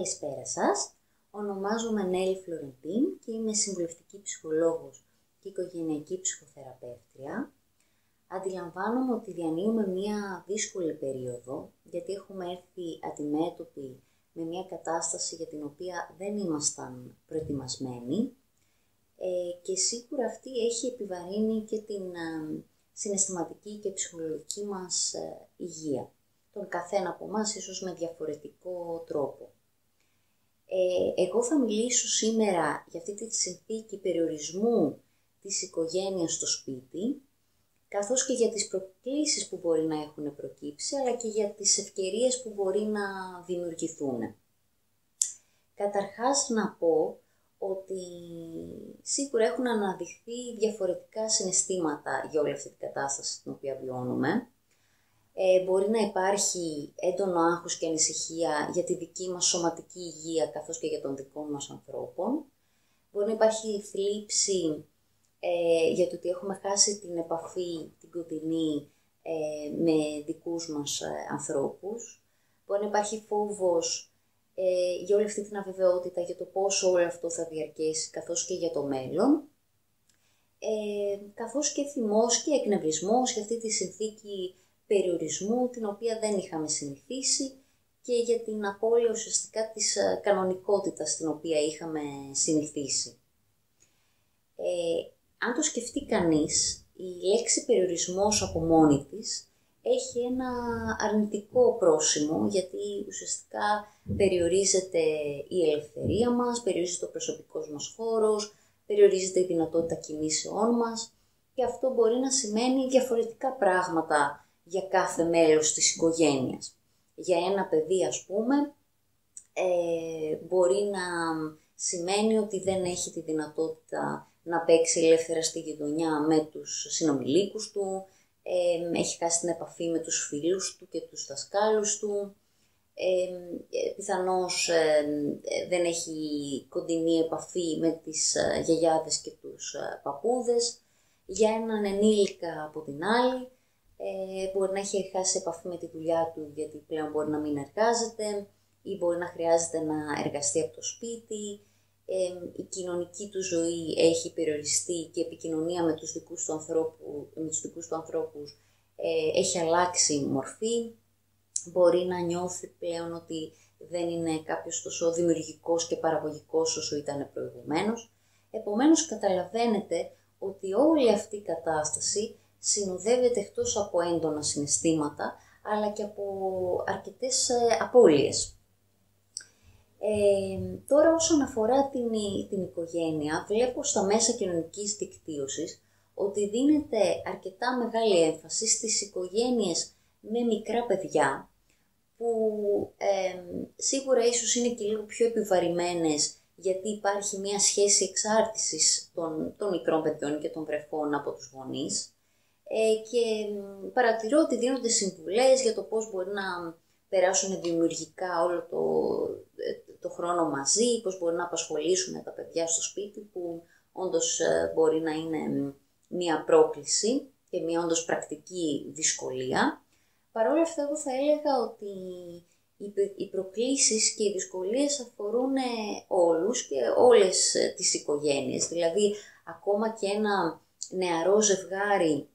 Καλησπέρα σας. Ονομάζομαι Νέλη Φλωρεντίν και είμαι συμβουλευτική ψυχολόγος και οικογενειακή ψυχοθεραπεύτρια. Αντιλαμβάνομαι ότι διανύουμε μία δύσκολη περίοδο, γιατί έχουμε έρθει αντιμέτωποι με μία κατάσταση για την οποία δεν ήμασταν προετοιμασμένοι και σίγουρα αυτή έχει επιβαρύνει και την συναισθηματική και ψυχολογική μας υγεία. Τον καθένα από εμάς ίσως με διαφορετικό τρόπο. Εγώ θα μιλήσω σήμερα για αυτή τη συνθήκη περιορισμού της οικογένειας στο σπίτι, καθώς και για τις προκλήσεις που μπορεί να έχουν προκύψει, αλλά και για τις ευκαιρίες που μπορεί να δημιουργηθούν. Καταρχάς να πω ότι σίγουρα έχουν αναδειχθεί διαφορετικά συναισθήματα για όλη αυτή την κατάσταση την οποία βιώνουμε. Μπορεί να υπάρχει έντονο άγχος και ανησυχία για τη δική μας σωματική υγεία καθώς και για των δικών μας ανθρώπων. Μπορεί να υπάρχει θλίψη για το ότι έχουμε χάσει την επαφή, την κοντινή με δικούς μας ανθρώπους. Μπορεί να υπάρχει φόβος για όλη αυτή την αβεβαιότητα για το πόσο όλο αυτό θα διαρκέσει καθώς και για το μέλλον. Καθώς και θυμός και εκνευρισμός για αυτή τη συνθήκη περιορισμού την οποία δεν είχαμε συνηθίσει και για την απώλεια ουσιαστικά της κανονικότητας την οποία είχαμε συνηθίσει. Αν το σκεφτεί κανείς, η λέξη περιορισμός από μόνη της έχει ένα αρνητικό πρόσημο, γιατί ουσιαστικά περιορίζεται η ελευθερία μας, περιορίζεται ο προσωπικός μας χώρος, περιορίζεται η δυνατότητα κινήσεών μας και αυτό μπορεί να σημαίνει διαφορετικά πράγματα για κάθε μέλος της οικογένειας. Για ένα παιδί, ας πούμε, μπορεί να σημαίνει ότι δεν έχει τη δυνατότητα να παίξει ελεύθερα στη γειτονιά με τους συνομιλίκους του, έχει χάσει την επαφή με τους φίλους του και τους δασκάλους του, πιθανώς δεν έχει κοντινή επαφή με τις γιαγιάδες και τους παππούδες. Για έναν ενήλικα από την άλλη, μπορεί να έχει χάσει επαφή με τη δουλειά του γιατί πλέον μπορεί να μην εργάζεται ή μπορεί να χρειάζεται να εργαστεί από το σπίτι, η κοινωνική του ζωή έχει περιοριστεί και η επικοινωνία με τους δικούς του ανθρώπους έχει αλλάξει μορφή, μπορεί να νιώθει πλέον ότι δεν είναι κάποιος τόσο δημιουργικός και παραγωγικός όσο ήταν προηγουμένως. Επομένως καταλαβαίνετε ότι όλη αυτή η κατάσταση συνοδεύεται εκτός από έντονα συναισθήματα, αλλά και από αρκετές απώλειες. Τώρα όσον αφορά την οικογένεια, βλέπω στα μέσα κοινωνικής δικτύωσης ότι δίνεται αρκετά μεγάλη έμφαση στις οικογένειες με μικρά παιδιά, που σίγουρα ίσως είναι και λίγο πιο επιβαρημένες, γιατί υπάρχει μια σχέση εξάρτησης των μικρών παιδιών και των βρεφών από τους γονείς. Και παρατηρώ ότι δίνονται συμβουλές για το πώς μπορεί να περάσουν δημιουργικά όλο το χρόνο μαζί, πώς μπορεί να απασχολήσουν τα παιδιά στο σπίτι, που όντως μπορεί να είναι μια πρόκληση και μια όντως πρακτική δυσκολία. Παρ' όλα αυτά, εγώ θα έλεγα ότι οι προκλήσεις και οι δυσκολίες αφορούν όλους και όλες τις οικογένειες. Δηλαδή, ακόμα και ένα νεαρό ζευγάρι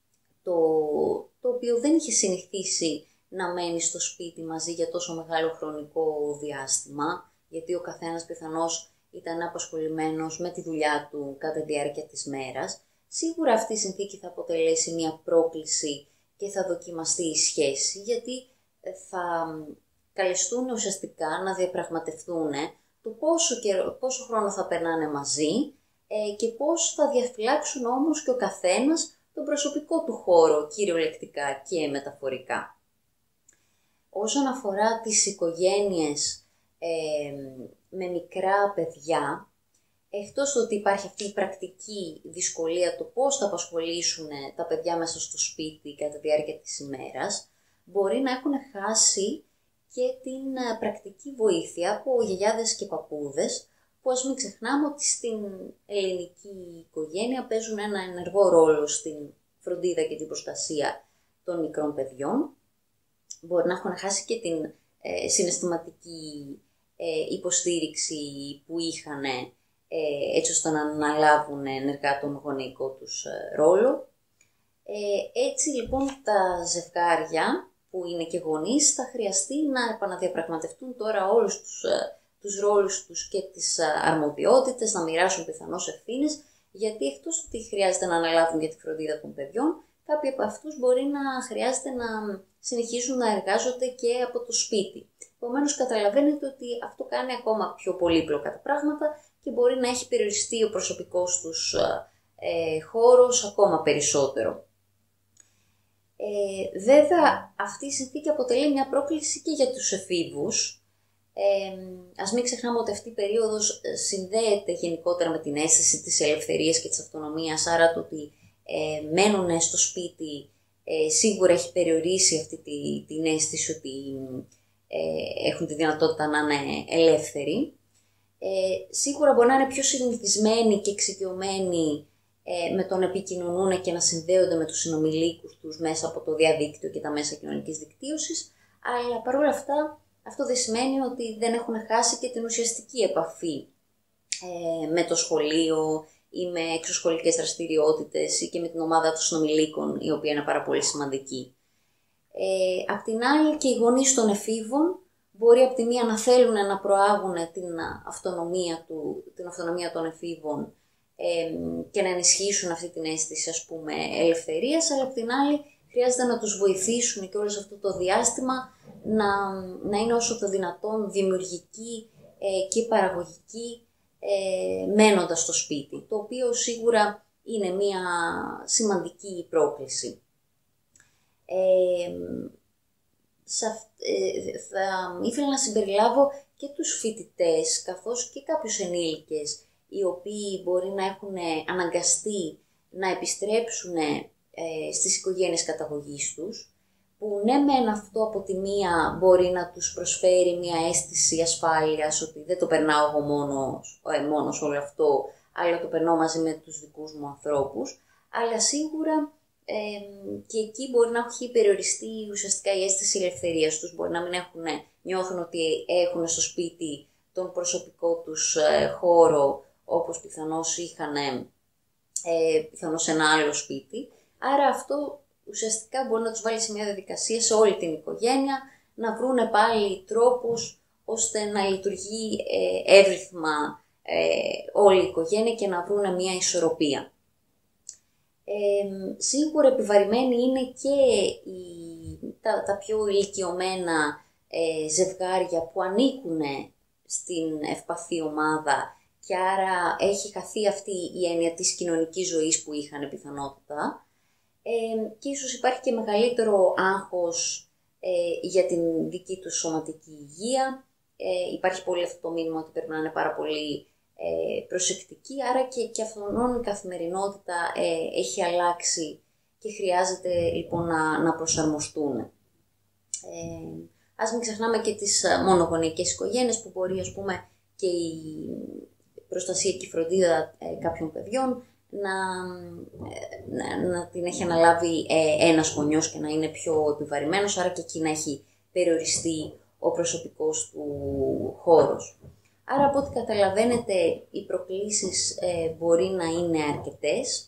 το οποίο δεν είχε συνηθίσει να μένει στο σπίτι μαζί για τόσο μεγάλο χρονικό διάστημα, γιατί ο καθένας πιθανώς ήταν απασχολημένος με τη δουλειά του κατά τη διάρκεια της μέρας, σίγουρα αυτή η συνθήκη θα αποτελέσει μια πρόκληση και θα δοκιμαστεί η σχέση, γιατί θα καλεστούν ουσιαστικά να διαπραγματευτούν το πόσο χρόνο θα περνάνε μαζί και πώς θα διαφυλάξουν όμως και ο καθένας τον προσωπικό του χώρο, κυριολεκτικά και μεταφορικά. Όσον αφορά τις οικογένειες με μικρά παιδιά, εκτός ότι υπάρχει αυτή η πρακτική δυσκολία το πώς θα απασχολήσουν τα παιδιά μέσα στο σπίτι κατά τη διάρκεια της ημέρας, μπορεί να έχουν χάσει και την πρακτική βοήθεια από γιαγιάδες και παππούδες, που ας μην ξεχνάμε ότι στην ελληνική οικογένεια παίζουν ένα ενεργό ρόλο στην φροντίδα και την προστασία των μικρών παιδιών. Μπορεί να έχουν χάσει και την συναισθηματική υποστήριξη που είχαν έτσι ώστε να αναλάβουν ενεργά τον γονεϊκό τους ρόλο. Έτσι λοιπόν τα ζευγάρια που είναι και γονείς θα χρειαστεί να επαναδιαπραγματευτούν τώρα όλους τους ρόλους τους και τις αρμοδιότητες, να μοιράσουν πιθανώς ευθύνες, γιατί εκτός ότι χρειάζεται να αναλάβουν για τη φροντίδα των παιδιών, κάποιοι από αυτούς μπορεί να χρειάζεται να συνεχίσουν να εργάζονται και από το σπίτι. Επομένως καταλαβαίνετε ότι αυτό κάνει ακόμα πιο πολύπλοκα τα πράγματα και μπορεί να έχει περιοριστεί ο προσωπικός τους χώρος ακόμα περισσότερο. Βέβαια αυτή η συνθήκη αποτελεί μια πρόκληση και για τους εφήβους. Ας μην ξεχνάμε ότι αυτή η περίοδος συνδέεται γενικότερα με την αίσθηση της ελευθερίας και της αυτονομίας, άρα το ότι μένουν στο σπίτι σίγουρα έχει περιορίσει αυτή την αίσθηση ότι έχουν τη δυνατότητα να είναι ελεύθεροι. Σίγουρα μπορεί να είναι πιο συνηθισμένοι και εξοικειωμένοι με το να επικοινωνούν και να συνδέονται με τους συνομιλίκους τους μέσα από το διαδίκτυο και τα μέσα κοινωνικής δικτύωσης, αλλά παρόλα αυτά αυτό δεν σημαίνει ότι δεν έχουν χάσει και την ουσιαστική επαφή με το σχολείο ή με εξωσχολικές δραστηριότητες ή και με την ομάδα των συνομιλίκων, η οποία είναι πάρα πολύ σημαντική. Απ' την άλλη και οι γονείς των εφήβων μπορεί από τη μία να θέλουν να προάγουν την αυτονομία των εφήβων και να ενισχύσουν αυτή την αίσθηση, ας πούμε, ελευθερίας, αλλά από την άλλη χρειάζεται να τους βοηθήσουν και όλο αυτό το διάστημα να είναι όσο το δυνατόν δημιουργικοί και παραγωγικοί μένοντας στο σπίτι, το οποίο σίγουρα είναι μια σημαντική πρόκληση. Θα ήθελα να συμπεριλάβω και τους φοιτητές καθώς και κάποιους ενήλικες οι οποίοι μπορεί να έχουν αναγκαστεί να επιστρέψουν στις οικογένειες καταγωγής τους, που ναι μεν αυτό από τη μία μπορεί να τους προσφέρει μια αίσθηση ασφάλειας ότι δεν το περνάω εγώ μόνος όλο αυτό, αλλά το περνάω μαζί με τους δικούς μου ανθρώπους, αλλά σίγουρα και εκεί μπορεί να έχει περιοριστεί ουσιαστικά η αίσθηση ελευθερίας τους, μπορεί να μην νιώθουν ότι έχουν στο σπίτι τον προσωπικό τους χώρο όπως πιθανώς είχαν πιθανώς σε ένα άλλο σπίτι, άρα αυτό ουσιαστικά μπορεί να τους βάλει σε μια διαδικασία σε όλη την οικογένεια, να βρούνε πάλι τρόπους ώστε να λειτουργεί εύρυθμα όλη η οικογένεια και να βρούνε μια ισορροπία. Σίγουρα επιβαρημένοι είναι και τα πιο ηλικιωμένα ζευγάρια που ανήκουν στην ευπαθή ομάδα και άρα έχει χαθεί αυτή η έννοια της κοινωνικής ζωής που είχαν πιθανότητα. Και ίσως υπάρχει και μεγαλύτερο άγχος για την δική τους σωματική υγεία. Υπάρχει πολύ αυτό το μήνυμα ότι πρέπει να είναι πάρα πολύ προσεκτική, άρα και αυτόν η καθημερινότητα έχει αλλάξει και χρειάζεται λοιπόν να προσαρμοστούν. Ας μην ξεχνάμε και τις μονογονεϊκές οικογένειες που μπορεί, ας πούμε, και η προστασία και η φροντίδα κάποιων παιδιών να την έχει αναλάβει ένας γονιός και να είναι πιο επιβαρημένος, άρα και εκεί να έχει περιοριστεί ο προσωπικός του χώρος. Άρα από ό,τι καταλαβαίνετε οι προκλήσεις μπορεί να είναι αρκετές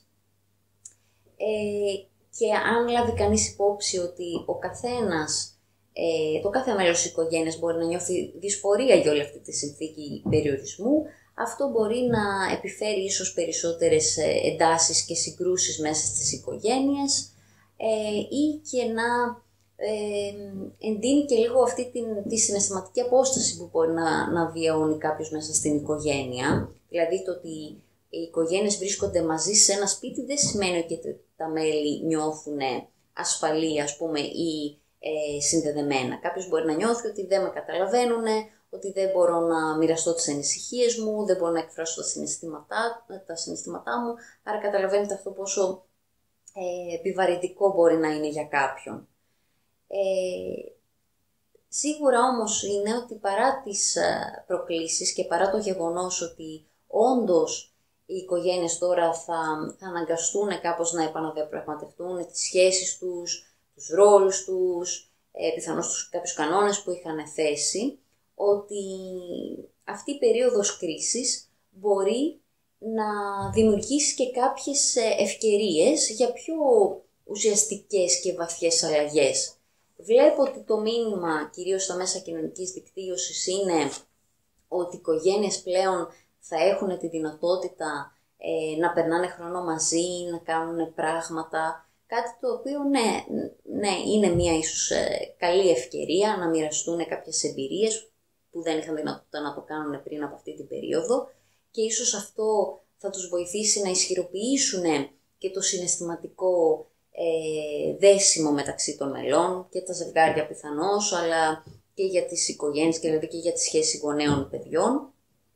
και αν λάβει κανείς υπόψη ότι ο καθένας, το κάθε μέλος της οικογένειας μπορεί να νιώθει δυσφορία για όλη αυτή τη συνθήκη περιορισμού, αυτό μπορεί να επιφέρει ίσως περισσότερες εντάσεις και συγκρούσεις μέσα στις οικογένειες ή και να εντείνει και λίγο αυτή τη συναισθηματική απόσταση που μπορεί να βιώνει κάποιος μέσα στην οικογένεια. Δηλαδή το ότι οι οικογένειες βρίσκονται μαζί σε ένα σπίτι δεν σημαίνει ότι τα μέλη νιώθουν ασφαλή, ας πούμε, ή συνδεδεμένα. Κάποιος μπορεί να νιώθει ότι δεν με καταλαβαίνουν, ότι δεν μπορώ να μοιραστώ τις ανησυχίες μου, δεν μπορώ να εκφράσω τα συναισθήματά μου, άρα καταλαβαίνετε αυτό πόσο επιβαρυντικό μπορεί να είναι για κάποιον. Σίγουρα όμως είναι ότι παρά τις προκλήσεις και παρά το γεγονός ότι όντως οι οικογένειες τώρα θα αναγκαστούν κάπως να επαναδιαπραγματευτούν τις σχέσεις τους, τους ρόλους τους, πιθανώς κάποιους κανόνες που είχαν θέσει, ότι αυτή η περίοδος κρίσης μπορεί να δημιουργήσει και κάποιες ευκαιρίες για πιο ουσιαστικές και βαθιές αλλαγές. Βλέπω ότι το μήνυμα, κυρίως στα μέσα κοινωνικής δικτύωσης, είναι ότι οι οικογένειες πλέον θα έχουν τη δυνατότητα να περνάνε χρόνο μαζί, να κάνουν πράγματα, κάτι το οποίο ναι είναι μια ίσως καλή ευκαιρία να μοιραστούν κάποιες εμπειρίες που δεν είχαν δυνατότητα να το κάνουν πριν από αυτή την περίοδο, και ίσως αυτό θα τους βοηθήσει να ισχυροποιήσουν και το συναισθηματικό δέσιμο μεταξύ των μελών και τα ζευγάρια πιθανώς, αλλά και για τις οικογένειες και δηλαδή και για τη σχέση γονέων παιδιών.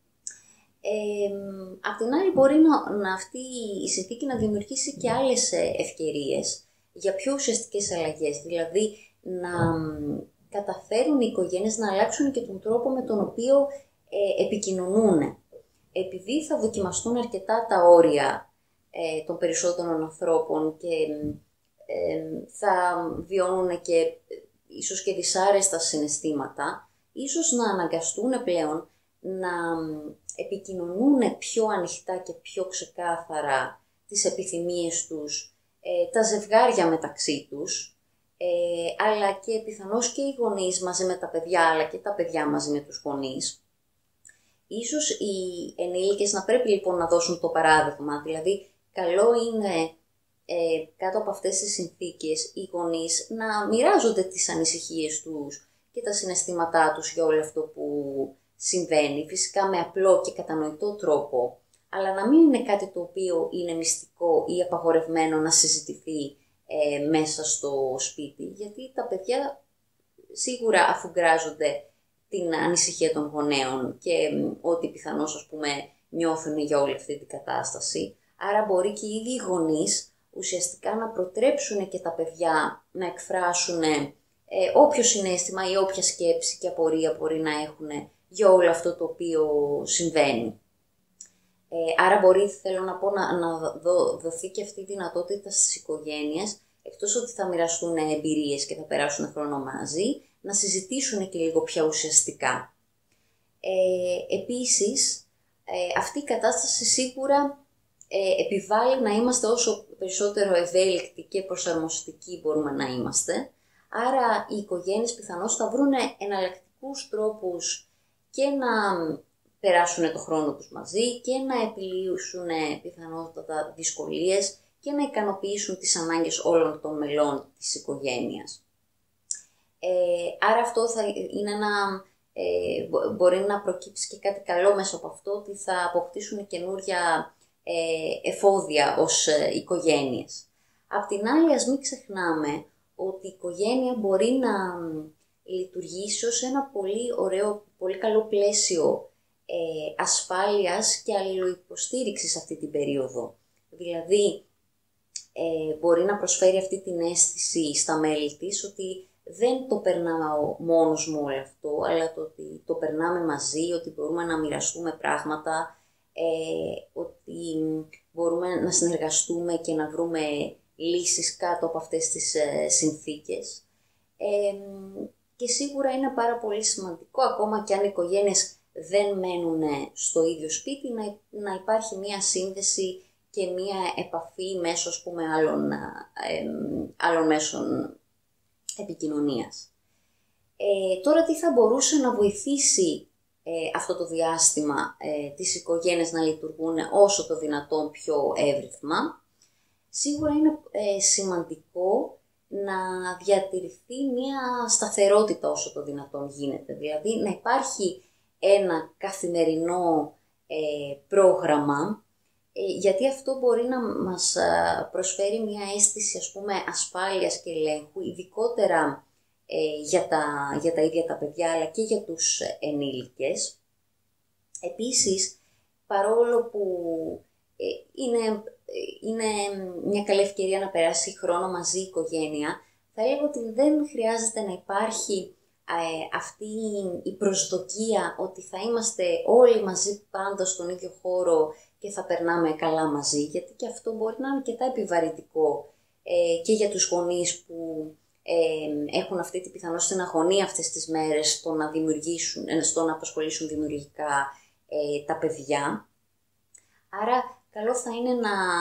Απ' την άλλη μπορεί να αυτή η συνθήκη να δημιουργήσει και άλλες ευκαιρίες για πιο ουσιαστικές αλλαγές, δηλαδή να καταφέρουν οι οικογένειες να αλλάξουν και τον τρόπο με τον οποίο επικοινωνούν. Επειδή θα δοκιμαστούν αρκετά τα όρια των περισσότερων ανθρώπων και θα βιώνουν και ίσως και δυσάρεστα συναισθήματα, ίσως να αναγκαστούν πλέον να επικοινωνούν πιο ανοιχτά και πιο ξεκάθαρα τις επιθυμίες τους, τα ζευγάρια μεταξύ τους, αλλά και πιθανώς και οι γονείς μαζί με τα παιδιά, αλλά και τα παιδιά μαζί με τους γονείς. Ίσως οι ενήλικες να πρέπει λοιπόν να δώσουν το παράδειγμα, δηλαδή καλό είναι κάτω από αυτές τις συνθήκες οι γονείς να μοιράζονται τις ανησυχίες τους και τα συναισθήματά τους για όλο αυτό που συμβαίνει, φυσικά με απλό και κατανοητό τρόπο, αλλά να μην είναι κάτι το οποίο είναι μυστικό ή απαγορευμένο να συζητηθεί μέσα στο σπίτι, γιατί τα παιδιά σίγουρα αφουγκράζονται την ανησυχία των γονέων και ό,τι πιθανώς ας πούμε νιώθουν για όλη αυτή την κατάσταση, άρα μπορεί και οι ίδιοι γονείς ουσιαστικά να προτρέψουν και τα παιδιά να εκφράσουν όποιο συναίσθημα ή όποια σκέψη και απορία μπορεί να έχουν για όλο αυτό το οποίο συμβαίνει. Άρα μπορεί, θέλω να πω, να δοθεί και αυτή η δυνατότητα στις οικογένειες, εκτός ότι θα μοιραστούν εμπειρίες και θα περάσουν χρόνο μαζί, να συζητήσουν και λίγο πιο ουσιαστικά. Επίσης, αυτή η κατάσταση σίγουρα επιβάλλει να είμαστε όσο περισσότερο ευέλικτοι και προσαρμοστικοί μπορούμε να είμαστε. Άρα οι οικογένειες πιθανώς θα βρουν εναλλακτικούς τρόπους και να περάσουν το χρόνο τους μαζί και να επιλύσουν πιθανότατα δυσκολίες και να ικανοποιήσουν τις ανάγκες όλων των μελών της οικογένειας. Άρα αυτό θα είναι μπορεί να προκύψει και κάτι καλό μέσα από αυτό, ότι θα αποκτήσουν καινούρια εφόδια ως οικογένειες. Απ' την άλλη, ας μην ξεχνάμε ότι η οικογένεια μπορεί να λειτουργήσει ως ένα πολύ ωραίο, πολύ καλό πλαίσιο ασφάλειας και αλληλοϊποστήριξης αυτή την περίοδο. Δηλαδή, μπορεί να προσφέρει αυτή την αίσθηση στα μέλη της ότι δεν το περνάω μόνος μου όλο αυτό, αλλά το ότι το περνάμε μαζί, ότι μπορούμε να μοιραστούμε πράγματα, ότι μπορούμε να συνεργαστούμε και να βρούμε λύσεις κάτω από αυτές τις συνθήκες. Και σίγουρα είναι πάρα πολύ σημαντικό, ακόμα και αν οι οικογένειες δεν μένουν στο ίδιο σπίτι, να υπάρχει μία σύνδεση και μία επαφή μέσω, ας πούμε, άλλων μέσων επικοινωνίας. Τώρα τι θα μπορούσε να βοηθήσει αυτό το διάστημα τις οικογένειες να λειτουργούν όσο το δυνατόν πιο εύρυθμα? Σίγουρα είναι σημαντικό να διατηρηθεί μια σταθερότητα όσο το δυνατόν γίνεται. Δηλαδή να υπάρχει ένα καθημερινό πρόγραμμα, γιατί αυτό μπορεί να μας προσφέρει μια αίσθηση, ας πούμε, ασφάλειας και ελέγχου, ειδικότερα για τα ίδια τα παιδιά, αλλά και για τους ενήλικες. Επίσης, παρόλο που είναι μια καλή ευκαιρία να περάσει χρόνο μαζί η οικογένεια, θα έλεγα ότι δεν χρειάζεται να υπάρχει αυτή η προσδοκία ότι θα είμαστε όλοι μαζί πάντα στον ίδιο χώρο και θα περνάμε καλά μαζί, γιατί και αυτό μπορεί να είναι αρκετά επιβαρυντικό και για τους γονείς που έχουν αυτή τη πιθανότητα στην αγωνία αυτές τις μέρες στο να απασχολήσουν δημιουργικά τα παιδιά. Άρα καλό θα είναι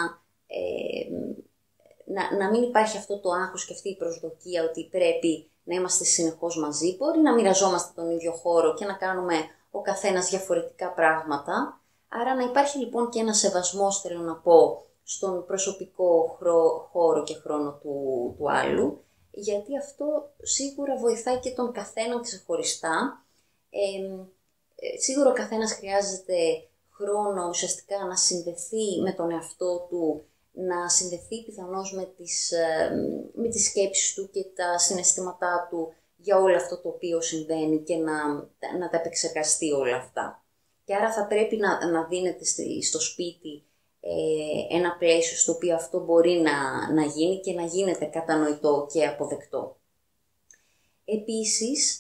να μην υπάρχει αυτό το άγχος και αυτή η προσδοκία ότι πρέπει να είμαστε συνεχώς μαζί. Μπορεί να μοιραζόμαστε τον ίδιο χώρο και να κάνουμε ο καθένας διαφορετικά πράγματα. Άρα να υπάρχει λοιπόν και ένα σεβασμός, θέλω να πω, στον προσωπικό χώρο και χρόνο του άλλου, γιατί αυτό σίγουρα βοηθάει και τον καθένα ξεχωριστά. Σίγουρα ο καθένας χρειάζεται χρόνο ουσιαστικά να συνδεθεί με τον εαυτό του, να συνδεθεί πιθανώς με τις σκέψεις του και τα συναισθήματά του για όλο αυτό το οποίο συμβαίνει και να τα επεξεργαστεί όλα αυτά. Και άρα θα πρέπει να δίνεται στο σπίτι ένα πλαίσιο στο οποίο αυτό μπορεί να γίνει και να γίνεται κατανοητό και αποδεκτό. Επίσης,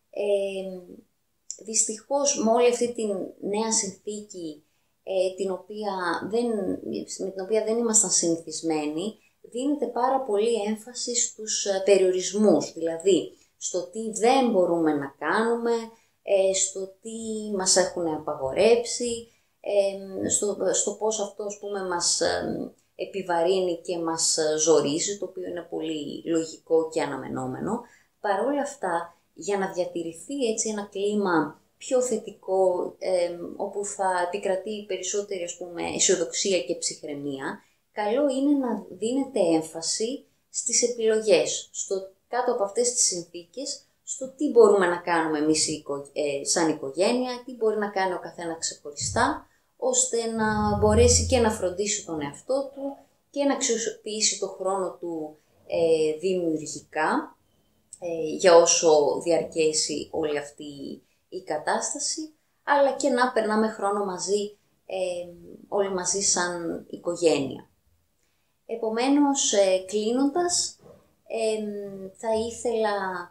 δυστυχώς με όλη αυτή τη νέα συνθήκη με την οποία δεν ήμασταν συνηθισμένοι, δίνεται πάρα πολύ έμφαση στους περιορισμούς, δηλαδή στο τι δεν μπορούμε να κάνουμε, στο τι μας έχουν απαγορέψει, στο πώς αυτό μας επιβαρύνει και μας ζορίζει, το οποίο είναι πολύ λογικό και αναμενόμενο. Παρ' όλα αυτά, για να διατηρηθεί έτσι ένα κλίμα πιο θετικό, όπου θα επικρατεί περισσότερη αισιοδοξία και ψυχραιμία, καλό είναι να δίνεται έμφαση στις επιλογές, κάτω από αυτές τις συνθήκες, στο τι μπορούμε να κάνουμε εμείς σαν οικογένεια, τι μπορεί να κάνει ο καθένα ξεχωριστά, ώστε να μπορέσει και να φροντίσει τον εαυτό του και να αξιοποιήσει το χρόνο του δημιουργικά, για όσο διαρκέσει όλη αυτή η κατάσταση, αλλά και να περνάμε χρόνο μαζί, όλοι μαζί σαν οικογένεια. Επομένως, κλείνοντας, θα ήθελα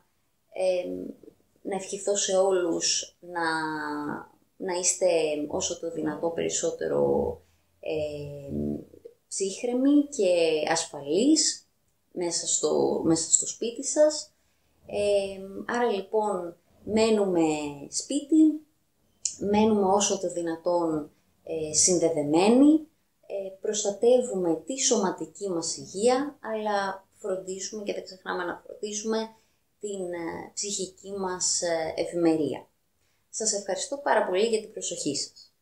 να ευχηθώ σε όλους να είστε όσο το δυνατό περισσότερο ψύχρεμοι και ασφαλείς μέσα στο σπίτι σας. Άρα λοιπόν μένουμε σπίτι, μένουμε όσο το δυνατόν συνδεδεμένοι, προστατεύουμε τη σωματική μας υγεία, αλλά φροντίσουμε και δεν ξεχνάμε να φροντίσουμε την ψυχική μας ευημερία. Σας ευχαριστώ πάρα πολύ για την προσοχή σας.